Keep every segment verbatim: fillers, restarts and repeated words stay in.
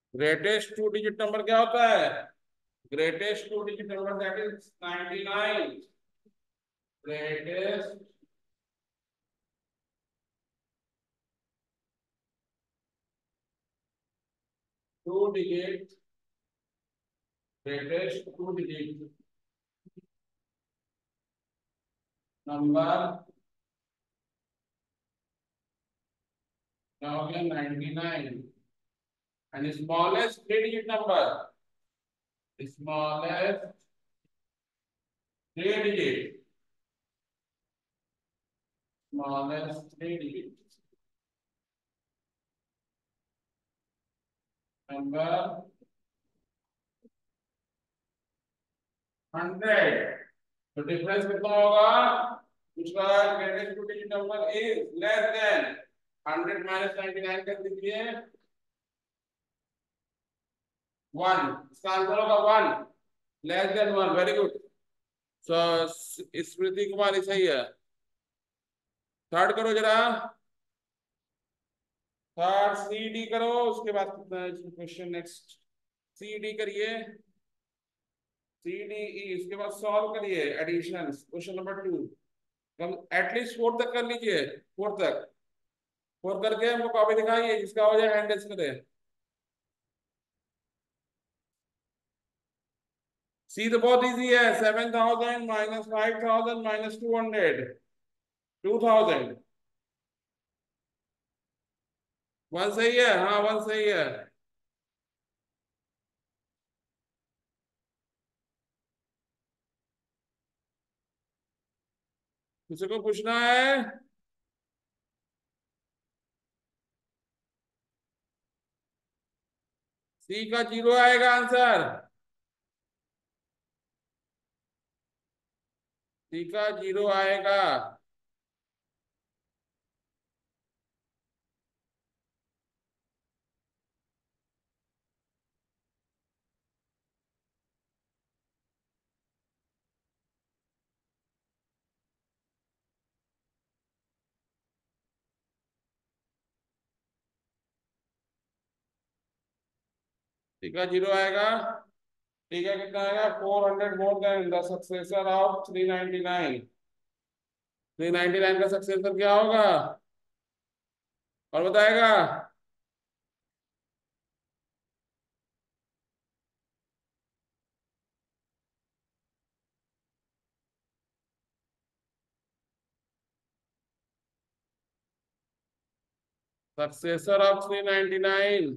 Greatest two digit number क्या होता है? Greatest two digit number that is ninety nine. Greatest two digit greatest two digit number क्या हो गया? Ninety nine. And smallest three digit number, smallest three digit smallest three digit number hundred. तो difference कितना होगा? उसका greatest two digit number is less than hundred minus ninety nine कर दीजिए, one. इसका आंसर होगा one, less than one. Very good. So Smriti Kumari सही है। थर्ड करो जरा, थर्ड सी डी करो, उसके बाद क्वेश्चन नेक्स्ट। सी डी करिए, सी डी ई, उसके बाद सॉल्व करिए एडिशन, क्वेश्चन नंबर टू। कम एटलीस्ट फोर तक कर लीजिए, फोर तक। फोर करके हमको कॉपी दिखाइए, जिसका हो जाए हैंड रेस करे। सी तो बहुत इजी है, seven thousand minus five thousand minus two hundred, two thousand. One सही है, हाँ वन सही है। किसी को पूछना है? सी का जीरो आएगा आंसर, सी का जीरो आएगा। सी का जीरो आएगा। ठीक है, कितना आएगा? Four hundred more than the successor of three ninety nine. Three ninety nine का सक्सेसर क्या होगा? और बताएगा? Successor of three ninety nine,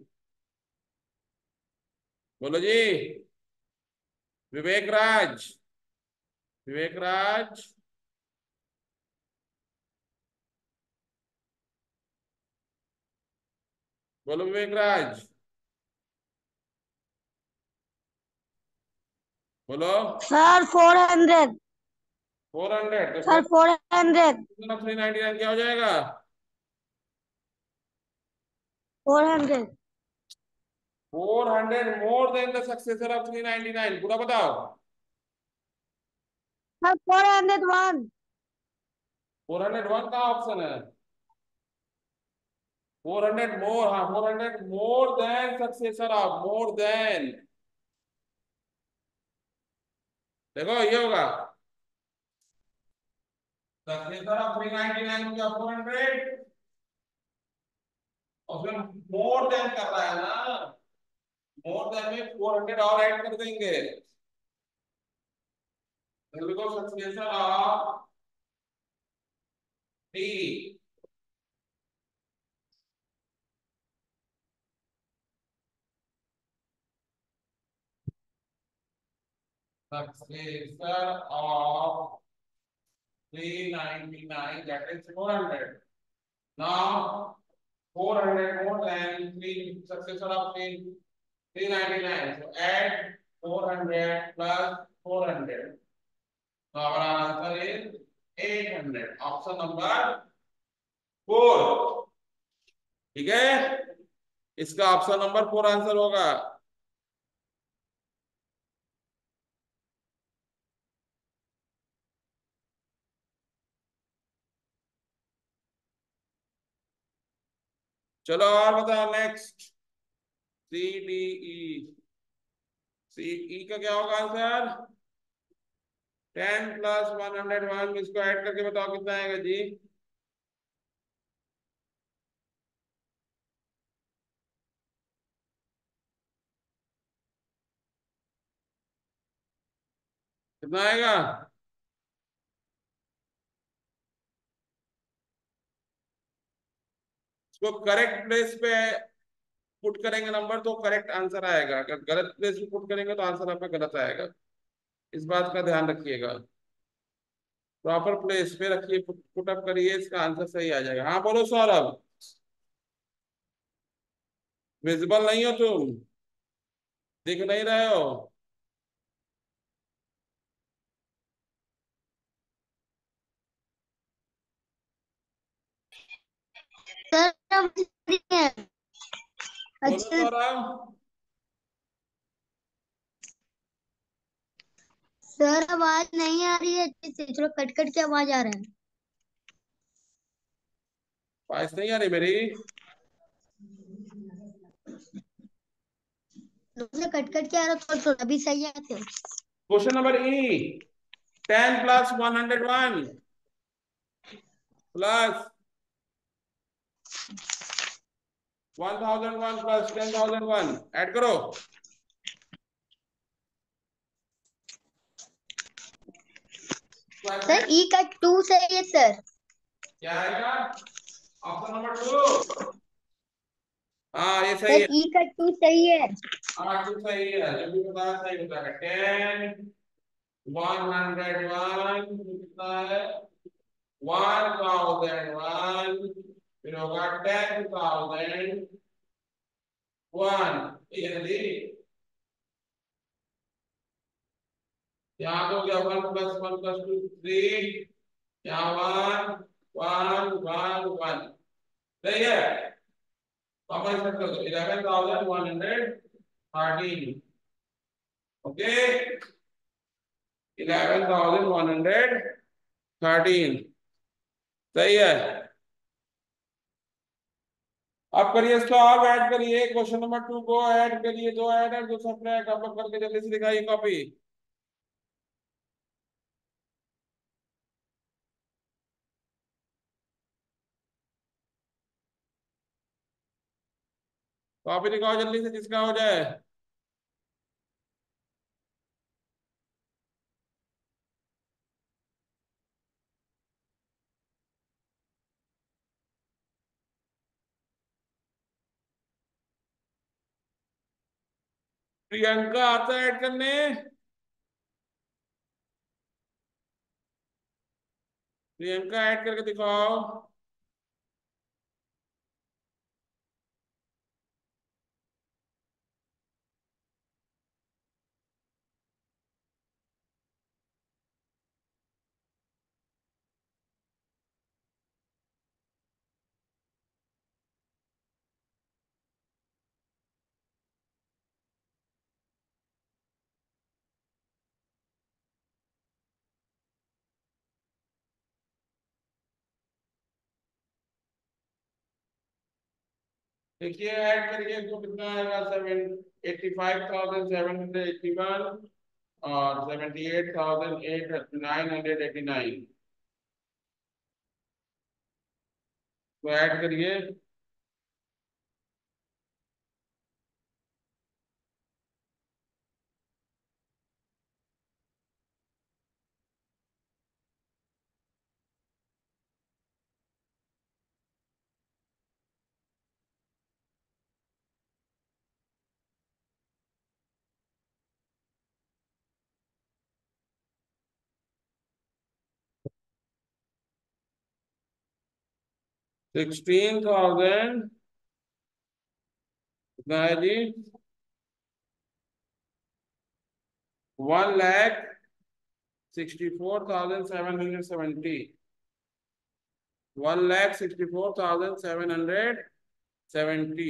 बोलो जी। विवेक राज, विवेक राज, बोलो विवेक राज, बोलो। Sir four hundred. Four hundred? तो sir four hundred. Three ninety nine क्या हो जाएगा? Four hundred. Four hundred more than the successor of three ninety nine, पूरा बताओ। Sir four hundred one. Four hundred one का ऑप्शन है? Four hundred more, हाँ four hundred more than successor of, more than. देखो ये होगा successor of three ninety nine का four hundred, और फिर मोर देन कर रहा है ना, मोर देन में फोर हंड्रेड और ऐड कर देंगे। देखो सक्सेसर ऑफ टी, successor of three ninety nine that is four hundred. Now four hundred more than three successor of three, three ninety-nine. So add four hundred plus four hundred. So our answer is eight hundred. Option number four. ठीक है, इसका option number four answer होगा। चलो और बताओ next. C D E, सी ई का क्या होगा answer? Ten plus one hundred one, इसको ऐड करके बताओ कितना आएगा जी? कितना आएगा? इसको करेक्ट प्लेस पे पुट करेंगे नंबर तो करेक्ट आंसर आएगा, अगर गलत प्लेस पे पुट करेंगे तो आंसर आपका गलत आएगा। इस बात का ध्यान रखिएगा। प्रॉपर प्लेस पे रखिए, पुट अप करिए, इसका आंसर सही आ जाएगा। हाँ बोलो सौरभ, विजिबल नहीं हो तुम, दिख नहीं रहे हो? सर अब नहीं है। बोलो अच्छा सौरभ। सर आवाज नहीं आ रही है अच्छे से, थोड़ा कट कट के आवाज आ रहा है। पास नहीं आ रही मेरी? थोड़ा कट कट के आ रहा, थोड़ा थोड़ा भी सही आते हो। Question number E, ten plus one hundred one plus one thousand one plus ten thousand one, add करो। सर ई का टू सही है सर। क्या आएगा? Option number two. हाँ ये सही सर है। ई का टू सही है। हाँ टू सही है, जो भी बताया सही बताया। टेन वन हंड्रेड वन कितना है? वन थाउजेंड वन, फिर होगा टेन थाउजेंड वन। ये दी यहाँ तो हो गया one plus one plus two three, यहाँ वन वन वन वन, सही है। कॉमन सेट कर दो, eleven thousand one hundred thirteen. Okay, eleven thousand one hundred thirteen, सही है। अब करिए इसको, आप ऐड करिए क्वेश्चन नंबर टू को, ऐड करिए, दो ऐड है दो सब्ट्रैक्ट, आप लोग करके जल्दी से दिखाइए कॉपी। कॉपी दिखाओ जल्दी से, जिसका हो जाए। प्रियंका आता है ऐड करने? प्रियंका ऐड करके दिखाओ। देखिए ऐड करिए तो कितना आएगा? Seven eighty five thousand seven hundred eighty one और seventy eight thousand eight nine hundred eighty nine, तो ऐड करिए। सिक्सटीन थाउजेंड कितना है जी? One lakh, sixty four thousand seven hundred seventy, one lakh sixty four thousand seven hundred seventy.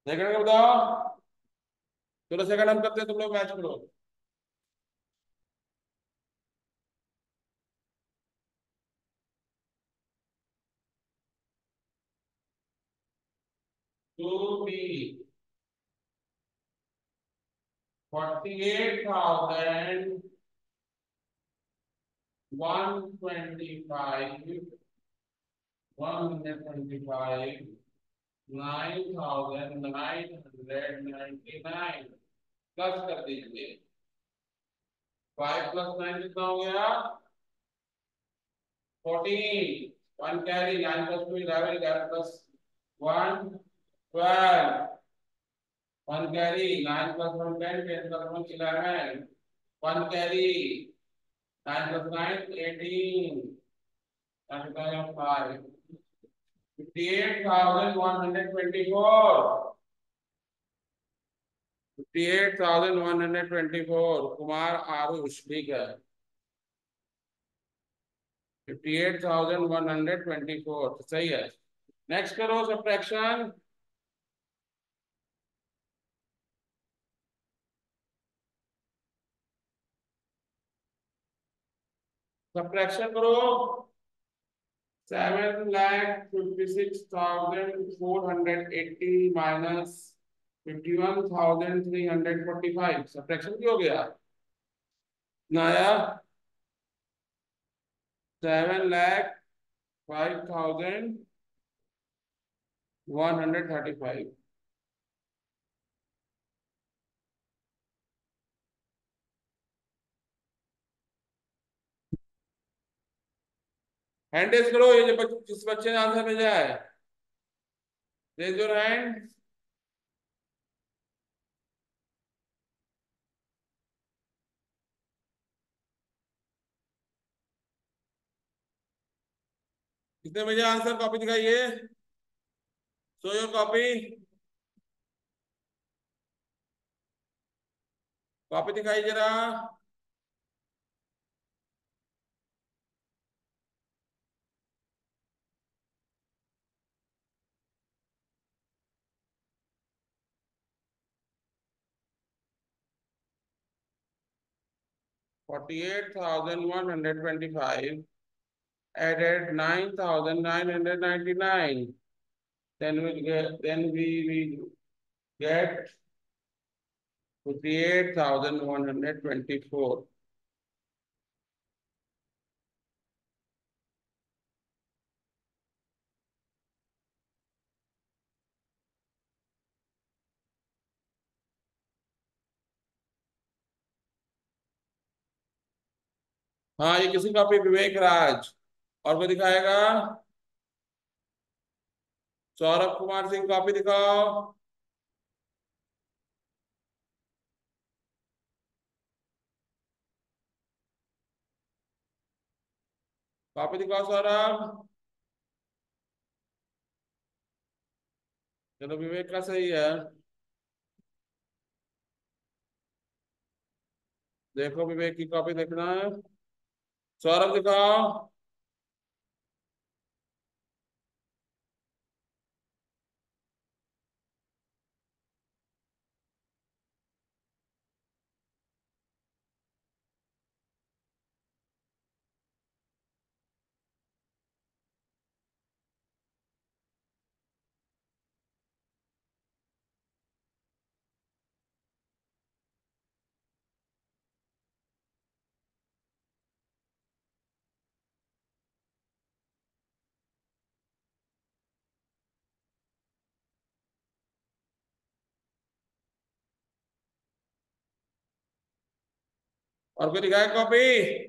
Second का बताओ। चलो second हम करते हैं, तुम लोग मैच करो। Two B forty eight thousand one twenty five, one hundred twenty five, nine thousand nine hundred ninety nine, plus कर दीजिए। फाइव प्लस नाइन कितना हो गया? Fourteen. One carry, nine plus two eleven, eleven plus one twelve. One carry, nine plus one ten, ten plus one eleven. One carry, nine plus nine eighteen, five. Fifty eight thousand one hundred twenty four. Fifty eight thousand one hundred twenty four, Kumar Aarush, ठीक है। Fifty eight thousand one hundred twenty four सही है। Next करो subtraction. Subtraction करो। Seven lakh fifty six thousand four hundred eighty minus fifty one thousand three hundred forty five, subtraction क्यों हो गया? नया seven lakh five thousand one hundred thirty five. Hand raise करो, ये जो बच, जिस बच्चे ने आंसर भेजा है, रेज योर हैंड। किसने भेजा आंसर? कॉपी दिखाइए। Show your copy. कॉपी दिखाइए जरा। Forty eight thousand one hundred twenty five added nine thousand nine hundred ninety nine, then we get then we will get fifty eight thousand one hundred twenty four। हाँ, ये किसी copy? विवेक राज। और कोई दिखाएगा? Saurabh Kumar Singh, copy दिखाओ। Copy दिखाओ सौरभ। चलो विवेक का सही है। देखो विवेक की कॉपी देखना है। सौरभ दिखाओ। और कोई दिखाए कॉपी?